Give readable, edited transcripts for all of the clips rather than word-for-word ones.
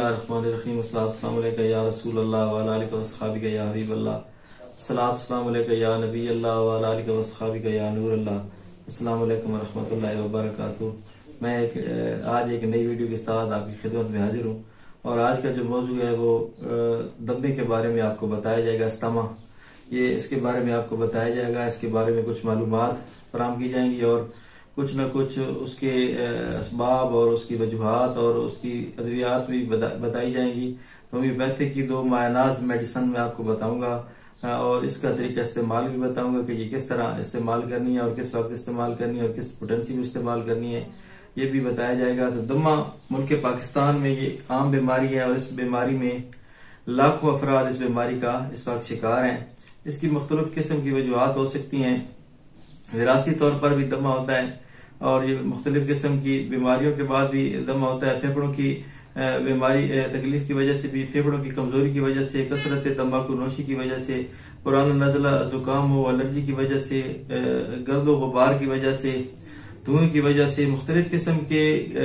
बिस्मिल्लाहिर्रहमानिर्रहीम अस्सलामु अलैका या रसूल अल्लाह व अला आलिका व अस्हाबिका या हबीब अल्लाह अस्सलातु वस्सलामु अलैका या नबी अल्लाह व अला आलिका व अस्हाबिका या नूर अल्लाह अस्सलामु अलैकुम व रहमतुल्लाहि व बरकातुहू। मैं आज एक नई वीडियो के साथ आपकी खिदमत में हाजिर हूँ और आज का जो मौजू है वो दम्मे के बारे में आपको बताया जाएगा। अस्थमा, ये इसके बारे में आपको बताया जाएगा, इसके बारे में कुछ मालूमात फराहम की जाएंगी और कुछ न कुछ उसके असबाब और उसकी वजूहात और उसकी अद्वियात भी बताई जाएंगी। होम्योपैथिक की 2 मायनाज मेडिसिन मैं आपको बताऊंगा और इसका तरीका इस्तेमाल भी बताऊंगा कि ये किस तरह इस्तेमाल करनी है और किस वक्त इस्तेमाल करनी है और किस पोटेंसी में इस्तेमाल करनी है, ये भी बताया जाएगा। तो दम्मा मुल्क पाकिस्तान में ये आम बीमारी है और इस बीमारी में लाखों अफराद इस बीमारी का इस वक्त शिकार हैं। इसकी मुख्तलिफ किस्म की वजूहात हो सकती हैं। विरासती तौर पर भी दमा होता है और ये मुख्तलिफ किस्म की बीमारियों के बाद भी दमा होता है। फेफड़ों की बीमारी तकलीफ की वजह से भी, फेफड़ों की कमजोरी की वजह से, कसरत तंबाकू नोशी की वजह से, पुराना नजला जुकाम हो, एलर्जी की वजह से, गर्द गुबार की वजह से, धुएं की वजह से, मुख्तलिफ किस्म के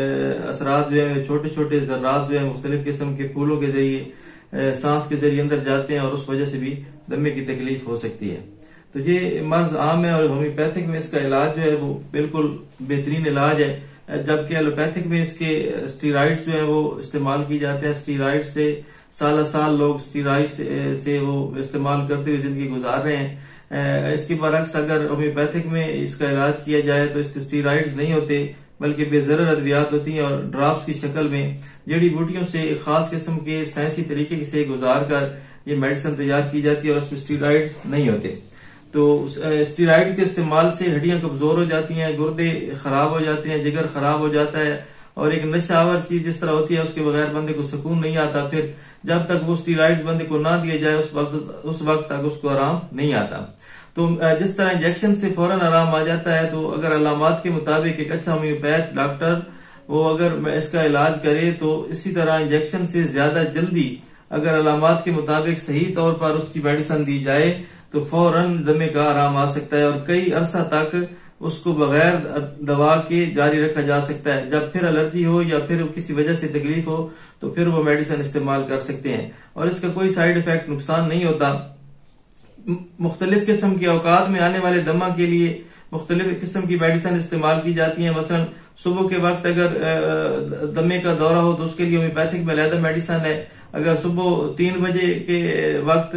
असरात जो है, छोटे छोटे जर्रात जो है मुख्तलिफ किस्म के फूलों के जरिए सांस के जरिए अंदर जाते हैं और उस वजह से भी दमे की तकलीफ हो सकती है। तो ये मर्ज आम है और होम्योपैथिक में इसका इलाज जो है वो बिल्कुल बेहतरीन इलाज है, जबकि एलोपैथिक में इसके स्टीरॉइड्स जो है वो इस्तेमाल की जाते हैं। स्टीरॉइड से साल लोग स्टीरॉइड से वो इस्तेमाल करते हुए जिंदगी गुजार रहे हैं। इसके बरक्स अगर होम्योपैथिक में इसका इलाज किया जाए तो इसके स्टीरॉइड्स नहीं होते बल्कि बेजरर अद्वियात होती हैं और ड्रॉप्स की शक्ल में जड़ी बूटियों से खास किस्म के साइंसी तरीके से गुजार कर ये मेडिसिन तैयार की जाती है और उसमें स्टीरॉइड्स नहीं होते। तो स्टीरॉइड के इस्तेमाल से हड्डियां कमजोर हो जाती हैं, गुर्दे खराब हो जाते हैं, जिगर खराब हो जाता है और एक नशावर चीज जिस तरह होती है उसके बगैर बंदे को सुकून नहीं आता। फिर जब तक वो स्टीरॉइड बंदे को ना दिए जाए उस वक्त तक उसको आराम नहीं आता। तो जिस तरह इंजेक्शन से फौरन आराम आ जाता है, तो अगर अलामात के मुताबिक एक अच्छा होम्योपैथ डॉक्टर वो अगर इसका इलाज करे तो इसी तरह इंजेक्शन से ज्यादा जल्दी अगर अलामात के मुताबिक सही तौर पर उसकी मेडिसिन दी जाए तो फौरन दमे का आराम आ सकता है और कई अरसा तक उसको बगैर दवा के जारी रखा जा सकता है। जब फिर एलर्जी हो या फिर किसी वजह से तकलीफ हो तो फिर वो मेडिसिन इस्तेमाल कर सकते हैं और इसका कोई साइड इफेक्ट नुकसान नहीं होता। मुख्तलिफ किस्म के औकात में आने वाले दमा के लिए मुख्तलिफ किस्म की मेडिसिन इस्तेमाल की जाती है। मसलन सुबह के वक्त अगर दमे का दौरा हो तो उसके लिए होम्योपैथिक में अलग मेडिसिन है। अगर सुबह 3 बजे के वक्त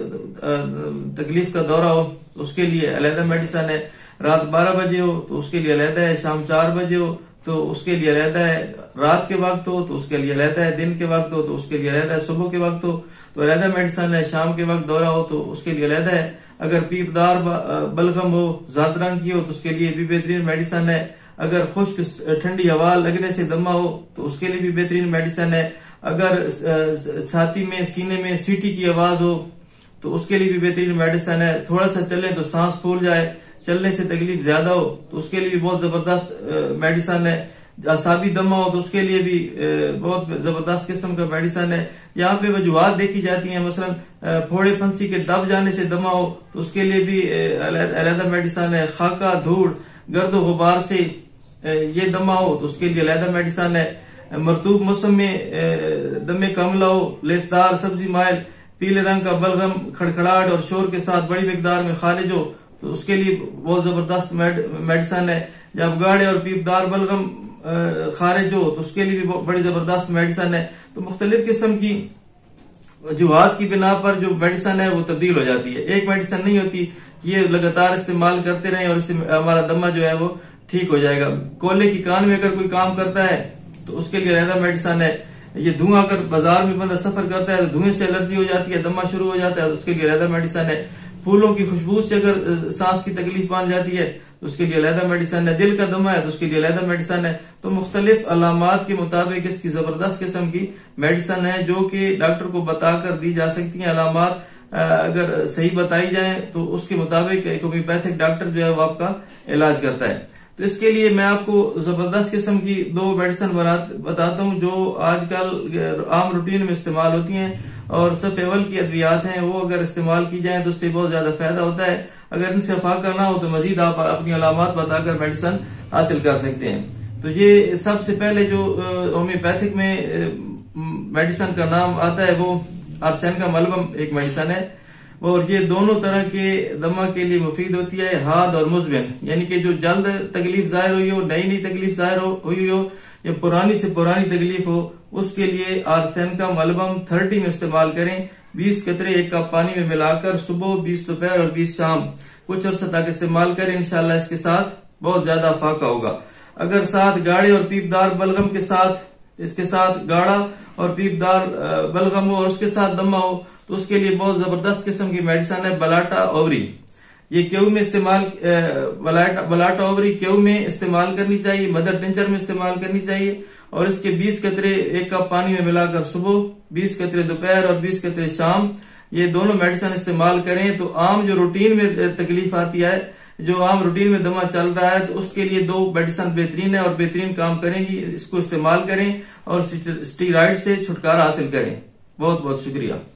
तकलीफ का दौरा हो तो उसके लिए अलग मेडिसिन है। रात 12 बजे हो तो उसके लिए अलग है। शाम 4 बजे हो तो उसके लिए अलग है। रात के वक्त हो तो उसके लिए अलग है। दिन के वक्त हो तो उसके लिए अलग है। सुबह के वक्त हो तो अलग मेडिसिन है। शाम के वक्त दौरा हो तो उसके लिए अलग है। अगर पीपदार बलगम हो, ज़्यादा रंग की हो तो उसके लिए भी बेहतरीन मेडिसिन है। अगर खुश्क ठंडी हवा लगने से दमा हो तो उसके लिए भी बेहतरीन मेडिसिन है। अगर छाती में, सीने में सीटी की आवाज हो तो उसके लिए भी बेहतरीन मेडिसिन है। थोड़ा सा चले तो सांस फूल जाए, चलने से तकलीफ ज्यादा हो तो उसके लिए भी बहुत जबरदस्त मेडिसिन है। असाबी दमा हो तो उसके लिए भी बहुत जबरदस्त किस्म का मेडिसिन है। यहाँ पे वजूहात देखी जाती हैं, मसलन फोड़े फंसी के दब जाने से दमा हो तो उसके लिए भी अलग मेडिसिन है। खाका, धूड़, गर्द गुबार से ये दमा हो तो उसके लिए अलग मेडिसिन है। मरतूब मौसम में दमे का हमला हो, लेसदार सब्जी माइल, पीले रंग का बलगम खड़खड़ाहट और शोर के साथ बड़ी मिकदार में खारिज हो तो उसके लिए बहुत जबरदस्त मेडिसिन है। जब गाढ़े और पीपदार बलगम खारिज हो तो उसके लिए भी बड़ी जबरदस्त मेडिसिन है। तो मुख्तलिफ किस्म की वजूहात की बिना पर जो मेडिसिन है वो तब्दील हो जाती है। एक मेडिसिन नहीं होती कि ये लगातार इस्तेमाल करते रहें और इससे हमारा दमा जो है वो ठीक हो जाएगा। कोयले की कान में अगर कोई काम करता है तो उसके लिए अलग मेडिसिन है। ये धुआं अगर बाजार में बंदा सफर करता है तो धुएं से एलर्जी हो जाती है, दमा शुरू हो जाता है तो उसके लिए अलग मेडिसिन है। फूलों की खुशबू से अगर सांस की तकलीफ बन जाती है तो उसके लिए अलग मेडिसिन है। दिल का दमा है तो उसके लिए अलग मेडिसिन है। तो मुख्तलिफ अलामात के मुताबिक इसकी जबरदस्त किस्म की मेडिसिन है जो कि डॉक्टर को बताकर दी जा सकती है। अलामात अगर सही बताई जाए तो उसके मुताबिक एक होम्योपैथिक डॉक्टर जो है वो आपका इलाज करता है। तो इसके लिए मैं आपको जबरदस्त किस्म की 2 मेडिसिन बताता हूँ जो आजकल आम रूटीन में इस्तेमाल होती हैं और सब फेवल की अद्वियात हैं। वो अगर इस्तेमाल की जाए तो उससे बहुत ज्यादा फायदा होता है। अगर इनसे फाका ना हो तो मजीद आप अपनी अलामात बताकर मेडिसिन हासिल कर सकते हैं। तो ये सबसे पहले जो होम्योपैथिक में मेडिसिन का नाम आता है वो आर्सेन का मलबम एक मेडिसिन है, और ये दोनों तरह के दमा के लिए मुफीद होती है, हाद और मुजबिन, यानी कि जो जल्द तकलीफ जाहिर हुई हो, नई तकलीफ जाहिर हुई हो या पुरानी से पुरानी तकलीफ हो, उसके लिए आर्सेन का मलबम 30 में इस्तेमाल करें। 20 कतरे 1 कप पानी में मिलाकर सुबह, 20 दोपहर और 20 शाम कुछ अर्से तक इस्तेमाल करें। इंशाल्लाह इसके साथ बहुत ज्यादा फाका होगा। अगर साथ गाढ़े और पीपदार बलगम के साथ, इसके साथ गाढ़ा और पीपदार बलगम हो और उसके साथ दमा हो, तो उसके लिए बहुत जबरदस्त किस्म की मेडिसिन है बलाटा ओवरी। ये क्यू में इस्तेमाल, बलाटा ओवरी क्यू में इस्तेमाल करनी चाहिए, मदर टिंचर में इस्तेमाल करनी चाहिए, और इसके 20 कतरे 1 कप पानी में मिलाकर सुबह, 20 कतरे दोपहर और 20 कतरे शाम, ये दोनों मेडिसिन इस्तेमाल करें। तो आम जो रूटीन में तकलीफ आती है, जो आम रूटीन में दमा चल रहा है, तो उसके लिए 2 मेडिसिन बेहतरीन है और बेहतरीन काम करेंगी। इसको इस्तेमाल करें और स्टीरॉइड से छुटकारा हासिल करें। बहुत बहुत शुक्रिया।